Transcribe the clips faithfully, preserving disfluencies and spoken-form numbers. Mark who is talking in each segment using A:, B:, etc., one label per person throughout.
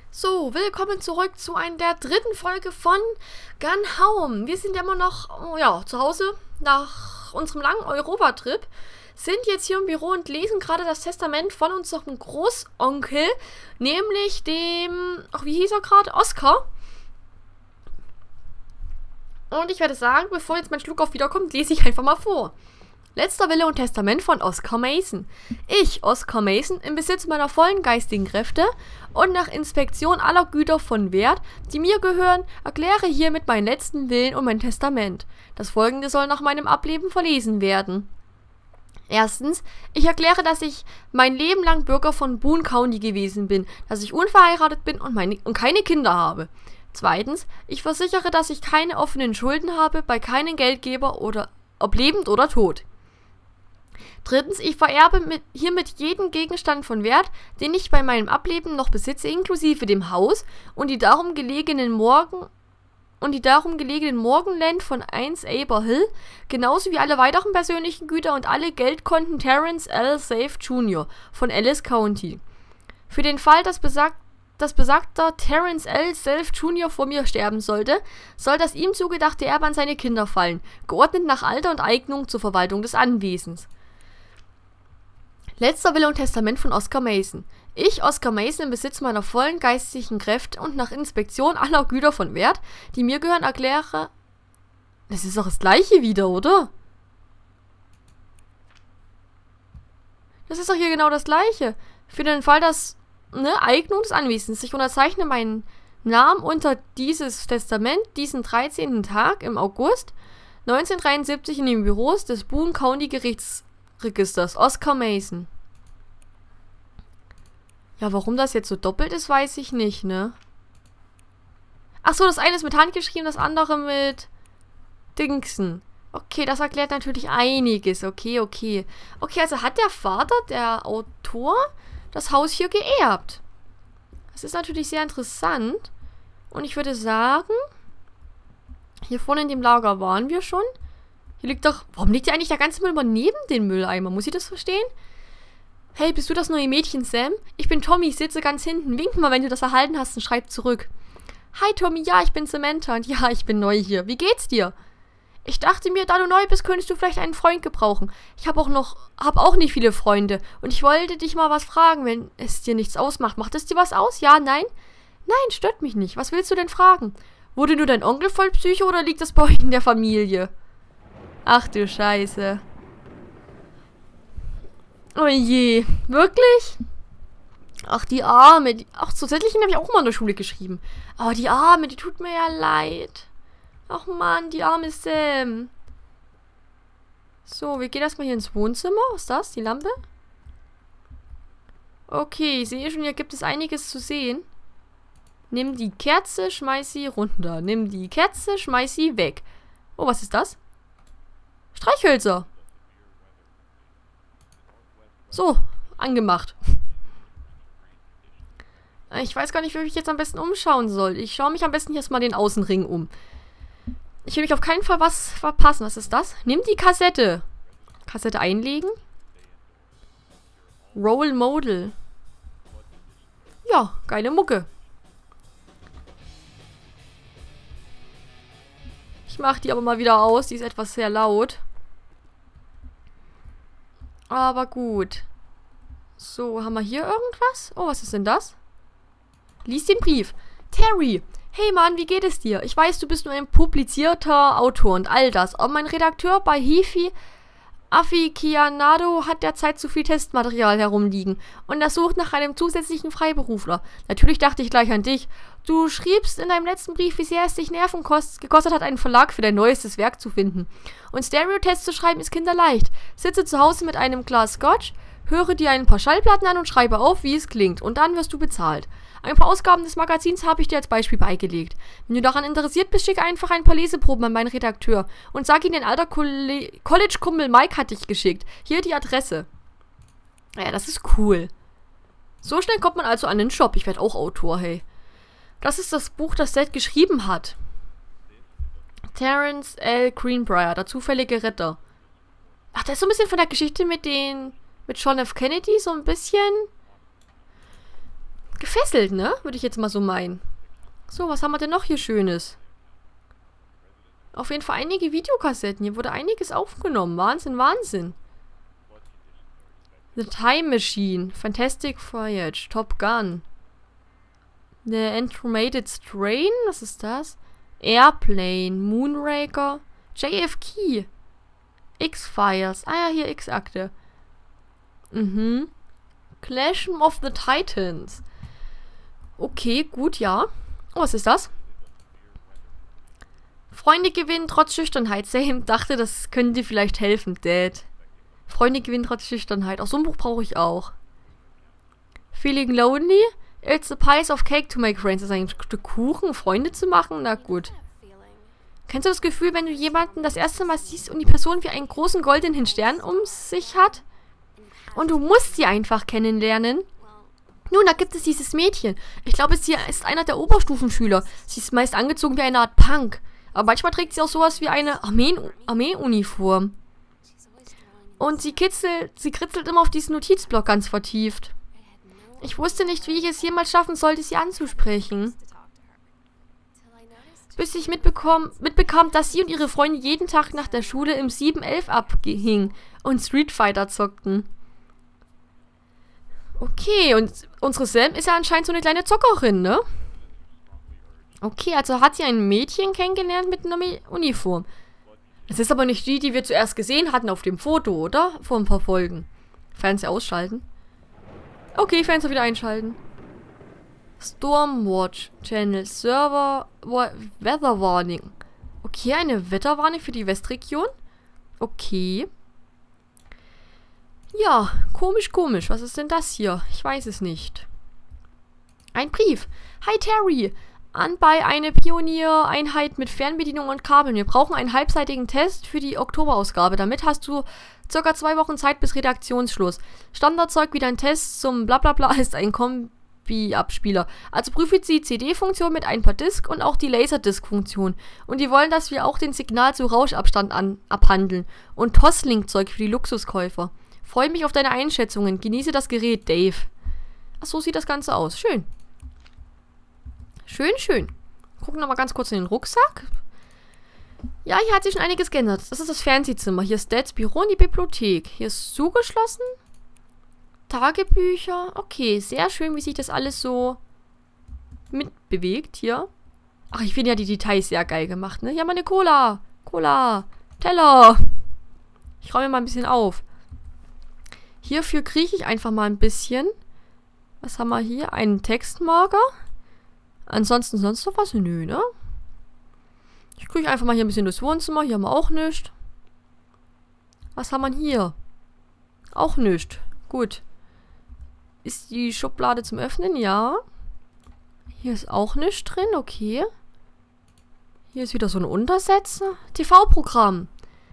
A: So, willkommen zurück zu einer der dritten Folge von Gone Home. Wir sind ja immer noch, oh ja, zu Hause nach unserem langen Europa-Trip. Sind jetzt hier im Büro und lesen gerade das Testament von unserem Großonkel, nämlich dem, ach, wie hieß er gerade? Oscar. Und ich werde sagen, bevor jetzt mein Schluck auf wiederkommt, lese ich einfach mal vor. Letzter Wille und Testament von Oscar Mason. Ich, Oscar Mason, im Besitz meiner vollen geistigen Kräfte und nach Inspektion aller Güter von Wert, die mir gehören, erkläre hiermit meinen letzten Willen und mein Testament. Das Folgende soll nach meinem Ableben verlesen werden. Erstens, ich erkläre, dass ich mein Leben lang Bürger von Boone County gewesen bin, dass ich unverheiratet bin und, meine, und keine Kinder habe. Zweitens, ich versichere, dass ich keine offenen Schulden habe bei keinem Geldgeber oder ob lebend oder tot. Drittens, ich vererbe mit, hiermit jeden Gegenstand von Wert, den ich bei meinem Ableben noch besitze, inklusive dem Haus und die darum gelegenen Morgen und die darum gelegenen Morgenland von eins Aber Hill, genauso wie alle weiteren persönlichen Güter und alle Geldkonten Terrence L. Safe Junior von Ellis County. Für den Fall, dass besagt dass besagter Terrence L. Safe Junior vor mir sterben sollte, soll das ihm zugedachte Erbe an seine Kinder fallen, geordnet nach Alter und Eignung zur Verwaltung des Anwesens. Letzter Wille und Testament von Oscar Mason. Ich, Oscar Mason, im Besitz meiner vollen geistigen Kräfte und nach Inspektion aller Güter von Wert, die mir gehören, erkläre... Das ist doch das Gleiche wieder, oder? Das ist doch hier genau das Gleiche. Für den Fall, dass... Ne, Eignung des Anwesens. Ich unterzeichne meinen Namen unter dieses Testament, diesen dreizehnten Tag im August neunzehnhundertdreiundsiebzig in den Büros des Boone County Gerichtsregisters. Oscar Mason. Ja, warum das jetzt so doppelt ist, weiß ich nicht, ne? Achso, das eine ist mit Hand geschrieben, das andere mit Dingsen. Okay, das erklärt natürlich einiges. Okay, okay. Okay, also hat der Vater, der Autor, das Haus hier geerbt. Das ist natürlich sehr interessant. Und ich würde sagen, hier vorne in dem Lager waren wir schon. Hier liegt doch... Warum liegt hier eigentlich der ganze Müll immer neben den Mülleimer? Muss ich das verstehen? Hey, bist du das neue Mädchen, Sam? Ich bin Tommy, ich sitze ganz hinten. Wink mal, wenn du das erhalten hast und schreib zurück. Hi, Tommy, ja, ich bin Samantha und ja, ich bin neu hier. Wie geht's dir? Ich dachte mir, da du neu bist, könntest du vielleicht einen Freund gebrauchen. Ich habe auch noch, hab auch nicht viele Freunde. Und ich wollte dich mal was fragen, wenn es dir nichts ausmacht. Macht es dir was aus? Ja, nein? Nein, stört mich nicht. Was willst du denn fragen? Wurde nur dein Onkel voll Psycho oder liegt das bei euch in der Familie? Ach du Scheiße. Oh je. Wirklich? Ach, die Arme. Die, ach, zusätzlich habe ich auch mal in der Schule geschrieben. Aber die Arme, die tut mir ja leid. Ach man, die arme Sam. So, wir gehen erstmal hier ins Wohnzimmer. Was ist das? Die Lampe? Okay, ich sehe schon, hier gibt es einiges zu sehen. Nimm die Kerze, schmeiß sie runter. Nimm die Kerze, schmeiß sie weg. Oh, was ist das? Streichhölzer. So, angemacht. Ich weiß gar nicht, wie ich jetzt am besten umschauen soll. Ich schaue mich am besten jetzt mal den Außenring um. Ich will mich auf keinen Fall was verpassen. Was ist das? Nimm die Kassette. Kassette einlegen. Roll Model. Ja, geile Mucke. Ich mache die aber mal wieder aus. Die ist etwas sehr laut. Aber gut. So, haben wir hier irgendwas? Oh, was ist denn das? Lies den Brief. Terry. Hey Mann, wie geht es dir? Ich weiß, du bist nur ein publizierter Autor und all das, aber mein Redakteur bei Hifi Aficionado hat derzeit zu viel Testmaterial herumliegen und er sucht nach einem zusätzlichen Freiberufler. Natürlich dachte ich gleich an dich. Du schriebst in deinem letzten Brief, wie sehr es dich Nerven kost gekostet hat, einen Verlag für dein neuestes Werk zu finden. Und Stereotests zu schreiben ist kinderleicht. Sitze zu Hause mit einem Glas Scotch, höre dir ein paar Schallplatten an und schreibe auf, wie es klingt. Und dann wirst du bezahlt. Ein paar Ausgaben des Magazins habe ich dir als Beispiel beigelegt. Wenn du daran interessiert bist, schick einfach ein paar Leseproben an meinen Redakteur und sag ihm, dein alter College-Kumpel Mike hat dich geschickt. Hier die Adresse. Ja, das ist cool. So schnell kommt man also an den Shop. Ich werde auch Autor, hey. Das ist das Buch, das Seth geschrieben hat. Terrence L. Greenbrier, der zufällige Retter. Ach, das ist so ein bisschen von der Geschichte mit den... mit John F. Kennedy, so ein bisschen... gefesselt, ne? Würde ich jetzt mal so meinen. So, was haben wir denn noch hier Schönes? Auf jeden Fall einige Videokassetten. Hier wurde einiges aufgenommen. Wahnsinn, Wahnsinn. The Time Machine. Fantastic Voyage. Top Gun. The Andromated Strain. Was ist das? Airplane. Moonraker. J F K. X-Files. Ah ja, hier X-Akte. Mhm. Clash of the Titans. Okay, gut, ja. Oh, was ist das? Freunde gewinnen trotz Schüchternheit. Sam dachte, das könnte vielleicht helfen, Dad. Freunde gewinnen trotz Schüchternheit. Auch so ein Buch brauche ich auch. Feeling lonely? It's a piece of cake to make friends. Das ist ein Stück Kuchen, Freunde zu machen? Na gut. Kennst du das Gefühl, wenn du jemanden das erste Mal siehst und die Person wie einen großen goldenen Stern um sich hat? Und du musst sie einfach kennenlernen? Nun, da gibt es dieses Mädchen. Ich glaube, sie ist einer der Oberstufenschüler. Sie ist meist angezogen wie eine Art Punk. Aber manchmal trägt sie auch sowas wie eine Armeen- Armeeuniform. Und sie kitzelt, sie kritzelt immer auf diesen Notizblock ganz vertieft. Ich wusste nicht, wie ich es jemals schaffen sollte, sie anzusprechen. Bis ich mitbekam, mitbekam, dass sie und ihre Freunde jeden Tag nach der Schule im sieben elf abhingen und Street Fighter zockten. Okay, und unsere Sam ist ja anscheinend so eine kleine Zockerin, ne? Okay, also hat sie ein Mädchen kennengelernt mit einer Uniform. Das ist aber nicht die, die wir zuerst gesehen hatten auf dem Foto, oder? Vor ein paar Folgen. Fernseher ausschalten. Okay, Fernseher wieder einschalten. Stormwatch Channel Server Weather Warning. Okay, eine Wetterwarnung für die Westregion. Okay. Ja, komisch, komisch. Was ist denn das hier? Ich weiß es nicht. Ein Brief. Hi Terry. Anbei eine Pioniereinheit mit Fernbedienung und Kabeln. Wir brauchen einen halbseitigen Test für die Oktoberausgabe. Damit hast du circa zwei Wochen Zeit bis Redaktionsschluss. Standardzeug wie dein Test zum Blablabla ist ein Kombi-Abspieler. Also prüfe die C D-Funktion mit ein paar Disk und auch die Laserdisc-Funktion. Und die wollen, dass wir auch den Signal zu Rauschabstand an, abhandeln. Und Toslink-Zeug für die Luxuskäufer. Freue mich auf deine Einschätzungen. Genieße das Gerät, Dave. Ach, so sieht das Ganze aus. Schön. Schön, schön. Gucken wir mal ganz kurz in den Rucksack. Ja, hier hat sich schon einiges geändert. Das ist das Fernsehzimmer. Hier ist Dads Büro und die Bibliothek. Hier ist zugeschlossen. Tagebücher. Okay, sehr schön, wie sich das alles so mitbewegt hier. Ach, ich finde ja die Details sehr geil gemacht, ne? Hier haben wir eine Cola. Cola. Teller. Ich räume mal ein bisschen auf. Hierfür krieche ich einfach mal ein bisschen. Was haben wir hier? Einen Textmarker. Ansonsten sonst noch was? Nö, ne? Ich kriege einfach mal hier ein bisschen durchs Wohnzimmer. Hier haben wir auch nichts. Was haben wir hier? Auch nichts. Gut. Ist die Schublade zum Öffnen? Ja. Hier ist auch nichts drin. Okay. Hier ist wieder so ein Untersetzer. T V-Programm.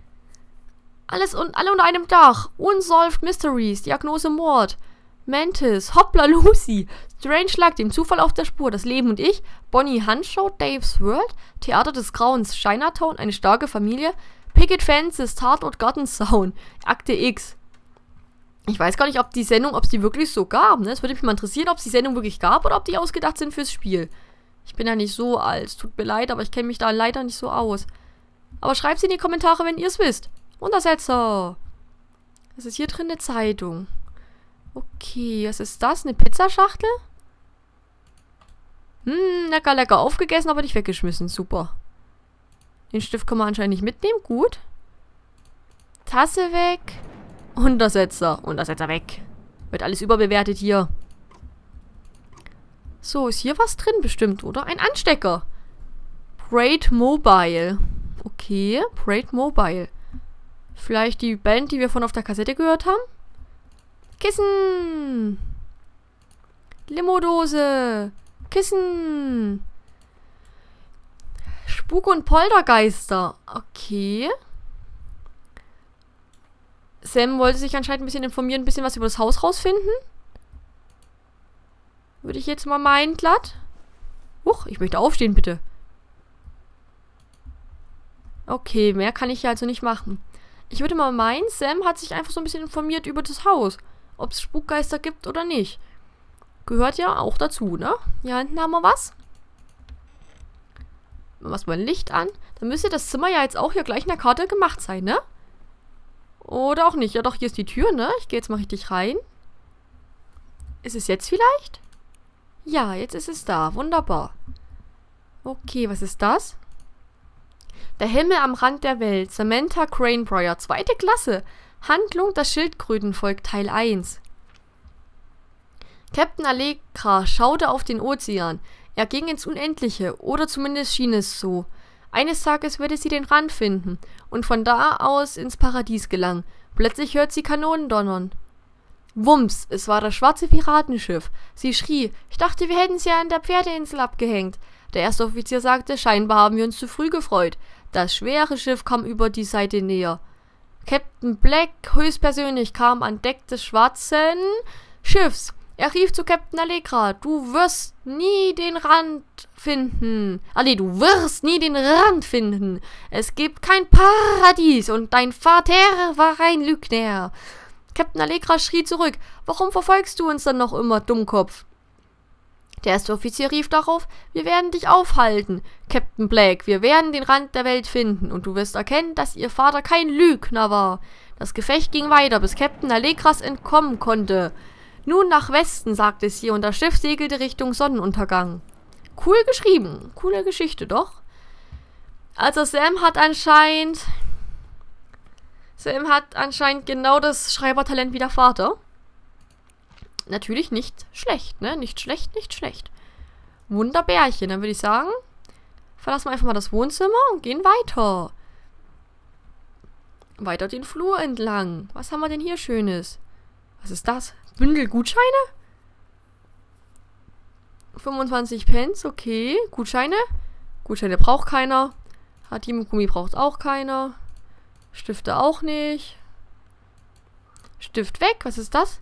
A: Alles und alle unter einem Dach. Unsolved Mysteries. Diagnose Mord. Mantis, Hoppla Lucy, Strange Luck, dem Zufall auf der Spur, das Leben und ich, Bonnie Hunshaw, Dave's World, Theater des Grauens, Chinatown, eine starke Familie, Picket Fences, Tatort Gartenzaun, Akte X. Ich weiß gar nicht, ob die Sendung, ob es die wirklich so gab, ne? Es würde mich mal interessieren, ob es die Sendung wirklich gab oder ob die ausgedacht sind fürs Spiel. Ich bin ja nicht so alt, tut mir leid, aber ich kenne mich da leider nicht so aus. Aber schreibt sie in die Kommentare, wenn ihr es wisst. Untersetzer. Was ist hier drin? Eine Zeitung. Okay, was ist das? Eine Pizzaschachtel? Hm, lecker, lecker. Aufgegessen, aber nicht weggeschmissen. Super. Den Stift kann man anscheinend nicht mitnehmen. Gut. Tasse weg. Untersetzer. Untersetzer weg. Wird alles überbewertet hier. So, ist hier was drin bestimmt, oder? Ein Anstecker. Braid Mobile. Okay, Braid Mobile. Vielleicht die Band, die wir von auf der Kassette gehört haben? Kissen. Limodose. Kissen. Spuk- und Poltergeister. Okay. Sam wollte sich anscheinend ein bisschen informieren, ein bisschen was über das Haus rausfinden. Würde ich jetzt mal meinen, glatt. Huch, ich möchte aufstehen, bitte. Okay, mehr kann ich hier also nicht machen. Ich würde mal meinen, Sam hat sich einfach so ein bisschen informiert über das Haus. Ob es Spukgeister gibt oder nicht. Gehört ja auch dazu, ne? Hier hinten haben wir was. Was mal ein Licht an. Dann müsste das Zimmer ja jetzt auch hier gleich in der Karte gemacht sein, ne? Oder auch nicht. Ja doch, hier ist die Tür, ne? Ich gehe jetzt mal richtig rein. Ist es jetzt vielleicht? Ja, jetzt ist es da. Wunderbar. Okay, was ist das? Der Himmel am Rand der Welt. Samantha Cranebriar. Zweite Klasse. Handlung das Schildkrötenvolk Teil eins. Captain Allegra schaute auf den Ozean. Er ging ins Unendliche, oder zumindest schien es so. Eines Tages würde sie den Rand finden und von da aus ins Paradies gelangen. Plötzlich hört sie Kanonen donnern. Wumms, es war das schwarze Piratenschiff. Sie schrie, ich dachte, wir hätten sie an der Pferdeinsel abgehängt. Der erste Offizier sagte, scheinbar haben wir uns zu früh gefreut. Das schwere Schiff kam über die Seite näher. Captain Black höchstpersönlich kam an Deck des schwarzen Schiffs. Er rief zu Captain Allegra, du wirst nie den Rand finden. Ah nee, du wirst nie den Rand finden. Es gibt kein Paradies und dein Vater war ein Lügner. Captain Allegra schrie zurück, warum verfolgst du uns dann noch immer, Dummkopf? Der erste Offizier rief darauf, wir werden dich aufhalten, Captain Black, wir werden den Rand der Welt finden und du wirst erkennen, dass ihr Vater kein Lügner war. Das Gefecht ging weiter, bis Captain Allegras entkommen konnte. Nun nach Westen, sagte sie, und das Schiff segelte Richtung Sonnenuntergang. Cool geschrieben. Coole Geschichte, doch. Also Sam hat anscheinend... Sam hat anscheinend genau das Schreibertalent wie der Vater. Natürlich nicht schlecht, ne? Nicht schlecht, nicht schlecht. Wunderbärchen, dann würde ich sagen, verlassen wir einfach mal das Wohnzimmer und gehen weiter. Weiter den Flur entlang. Was haben wir denn hier Schönes? Was ist das? Bündel Gutscheine? fünfundzwanzig Pence, okay. Gutscheine? Gutscheine braucht keiner. Hatim-Gummi braucht auch keiner. Stifte auch nicht. Stift weg, was ist das?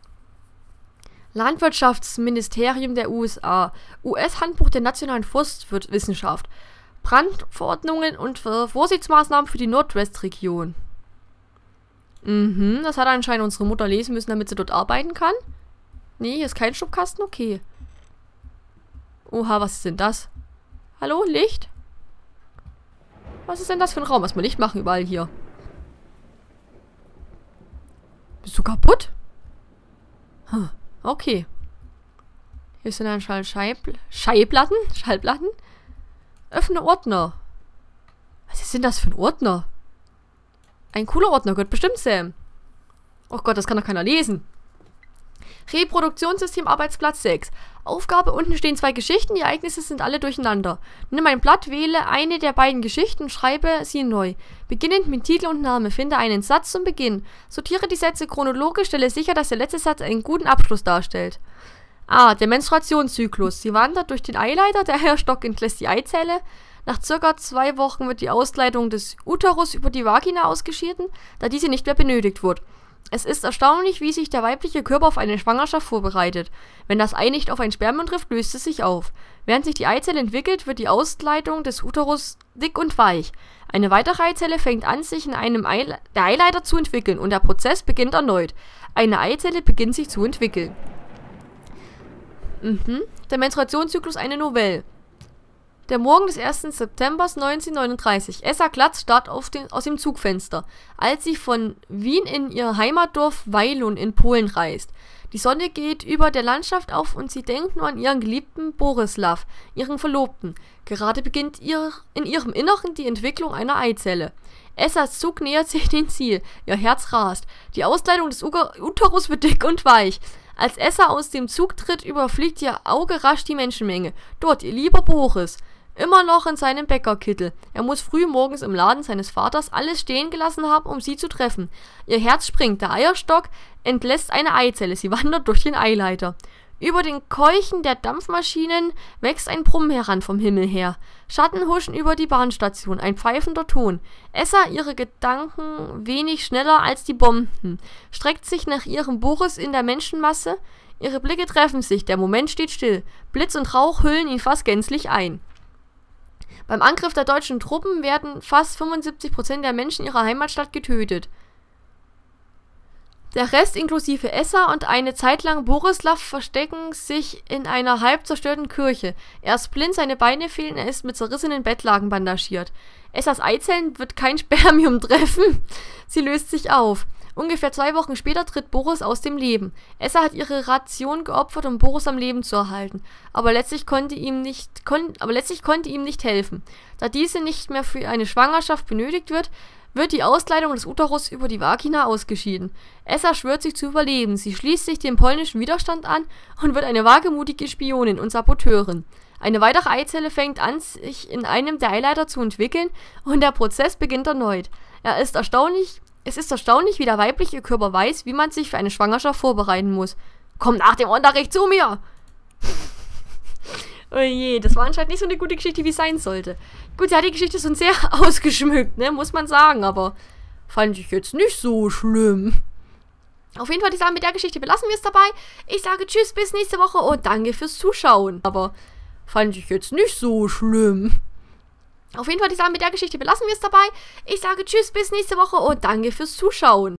A: Landwirtschaftsministerium der U S A. U S-Handbuch der nationalen Forstwissenschaft. Brandverordnungen und Vorsichtsmaßnahmen für die Nordwestregion. Mhm, das hat anscheinend unsere Mutter lesen müssen, damit sie dort arbeiten kann. Nee, hier ist kein Schubkasten, okay. Oha, was ist denn das? Hallo, Licht? Was ist denn das für ein Raum? Erstmal Licht machen überall hier. Bist du kaputt? Hm, okay. Hier sind dann Schall Schallpl Schallplatten? Schallplatten? Öffne Ordner. Was ist denn das für ein Ordner? Ein cooler Ordner, Gott, bestimmt Sam. Oh Gott, das kann doch keiner lesen. Reproduktionssystem Arbeitsplatz sechs. Aufgabe, unten stehen zwei Geschichten, die Ereignisse sind alle durcheinander. Nimm ein Blatt, wähle eine der beiden Geschichten und schreibe sie neu. Beginnend mit Titel und Name, finde einen Satz zum Beginn. Sortiere die Sätze chronologisch, stelle sicher, dass der letzte Satz einen guten Abschluss darstellt. A. Der Menstruationszyklus. Sie wandert durch den Eileiter, der Eierstock entlässt die Eizelle. Nach circa zwei Wochen wird die Auskleidung des Uterus über die Vagina ausgeschieden, da diese nicht mehr benötigt wird. Es ist erstaunlich, wie sich der weibliche Körper auf eine Schwangerschaft vorbereitet. Wenn das Ei nicht auf ein Spermium trifft, löst es sich auf. Während sich die Eizelle entwickelt, wird die Auskleidung des Uterus dick und weich. Eine weitere Eizelle fängt an, sich in einem Eile- der Eileiter zu entwickeln und der Prozess beginnt erneut. Eine Eizelle beginnt sich zu entwickeln. Mhm. Der Menstruationszyklus, eine Novelle. Der Morgen des ersten September neunzehnhundertneununddreißig. Essa Glatz starrt auf den, aus dem Zugfenster, als sie von Wien in ihr Heimatdorf Weilun in Polen reist. Die Sonne geht über der Landschaft auf und sie denkt nur an ihren geliebten Borislav, ihren Verlobten. Gerade beginnt ihr, in ihrem Inneren die Entwicklung einer Eizelle. Essas Zug nähert sich dem Ziel. Ihr Herz rast. Die Auskleidung des Uterus wird dick und weich. Als Essa aus dem Zug tritt, überfliegt ihr Auge rasch die Menschenmenge. Dort ihr lieber Boris. Immer noch in seinem Bäckerkittel. Er muss früh morgens im Laden seines Vaters alles stehen gelassen haben, um sie zu treffen. Ihr Herz springt. Der Eierstock entlässt eine Eizelle. Sie wandert durch den Eileiter. Über den Keuchen der Dampfmaschinen wächst ein Brummen heran vom Himmel her. Schatten huschen über die Bahnstation. Ein pfeifender Ton. Essa, ihre Gedanken wenig schneller als die Bomben, streckt sich nach ihrem Boris in der Menschenmasse. Ihre Blicke treffen sich. Der Moment steht still. Blitz und Rauch hüllen ihn fast gänzlich ein. Beim Angriff der deutschen Truppen werden fast fünfundsiebzig Prozent der Menschen ihrer Heimatstadt getötet. Der Rest inklusive Essa und eine Zeit lang Borislav verstecken sich in einer halb zerstörten Kirche. Er ist blind, seine Beine fehlen, er ist mit zerrissenen Bettlaken bandagiert. Essas Eizellen wird kein Spermium treffen. Sie löst sich auf. Ungefähr zwei Wochen später tritt Boris aus dem Leben. Essa hat ihre Ration geopfert, um Boris am Leben zu erhalten. Aber letztlich konnte ihm nicht, kon aber letztlich konnte ihm nicht helfen. Da diese nicht mehr für eine Schwangerschaft benötigt wird, wird die Auskleidung des Uterus über die Vagina ausgeschieden. Essa schwört sich zu überleben. Sie schließt sich dem polnischen Widerstand an und wird eine wagemutige Spionin und Saboteurin. Eine weitere Eizelle fängt an, sich in einem der Eileiter zu entwickeln und der Prozess beginnt erneut. Er ist erstaunlich, es ist erstaunlich, wie der weibliche Körper weiß, wie man sich für eine Schwangerschaft vorbereiten muss. Komm nach dem Unterricht zu mir! Oh je, das war anscheinend nicht so eine gute Geschichte, wie es sein sollte. Gut, ja, die Geschichte ist schon sehr ausgeschmückt, ne, muss man sagen, aber fand ich jetzt nicht so schlimm. Auf jeden Fall, ich sage, mit der Geschichte belassen wir es dabei. Ich sage tschüss, bis nächste Woche und danke fürs Zuschauen. Aber fand ich jetzt nicht so schlimm. Auf jeden Fall, ich sage, mit der Geschichte belassen wir es dabei. Ich sage tschüss, bis nächste Woche und danke fürs Zuschauen.